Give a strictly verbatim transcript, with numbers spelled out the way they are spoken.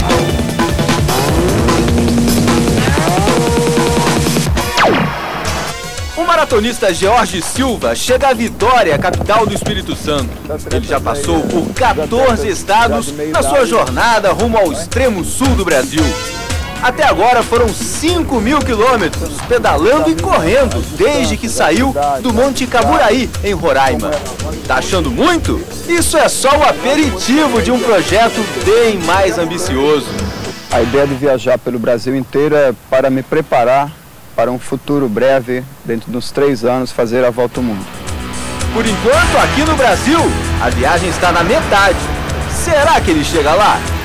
O maratonista George Silva chega à Vitória, capital do Espírito Santo. Ele já passou por quatorze estados na sua jornada rumo ao extremo sul do Brasil. Até agora foram cinco mil quilômetros, pedalando e correndo, desde que saiu do Monte Caburaí, em Roraima. Tá achando muito? Isso é só o aperitivo de um projeto bem mais ambicioso. A ideia de viajar pelo Brasil inteiro é para me preparar para um futuro breve, dentro dos três anos, fazer a volta ao mundo. Por enquanto, aqui no Brasil, a viagem está na metade. Será que ele chega lá?